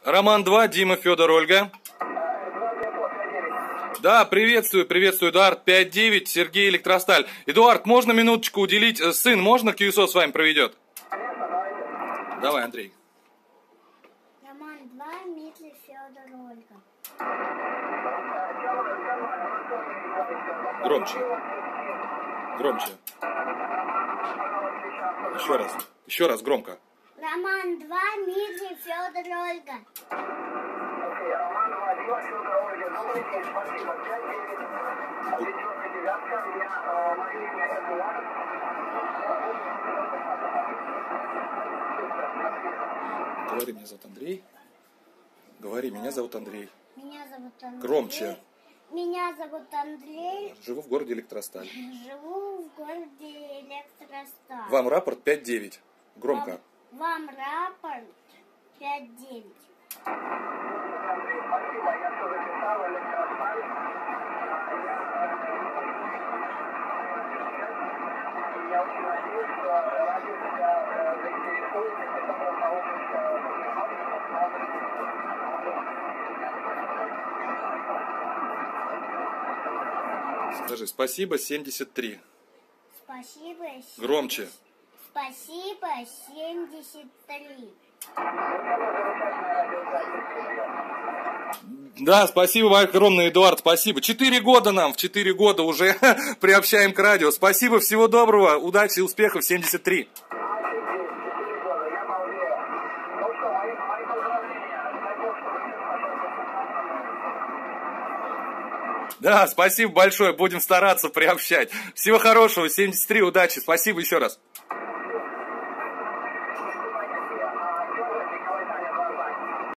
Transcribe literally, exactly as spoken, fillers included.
Роман два, Дима, Федор, Ольга. Да, приветствую, приветствую, Эдуард, пять девять, Сергей, Электросталь. Эдуард, можно минуточку уделить? Сын, можно КЮСО с вами проведет? Давай, Андрей. Роман два, Дмитрий, Федор, Ольга. Громче. Громче. Еще раз. Еще раз громко. Роман два, Дмитрий, Федор, Ольга. Говори, меня зовут Андрей. Говори, меня зовут Андрей. Меня зовут Андрей. Громче. Меня зовут Андрей. Живу в городе Электросталь. Живу в городе Электросталь. Вам рапорт пять девять. Громко. Вам, вам рапорт пять девять. Я очень надеюсь, что радио тебя заинтересует, и потом Скажи, спасибо, семьдесят три. Спасибо. Громче. Спасибо, семьдесят три. Да, спасибо огромное, Эдуард, спасибо. Четыре года нам, в четыре года уже приобщаем к радио. Спасибо, всего доброго, удачи и успехов, семьдесят три. Да, спасибо большое, будем стараться приобщать. Всего хорошего, семьдесят три, удачи, спасибо еще раз.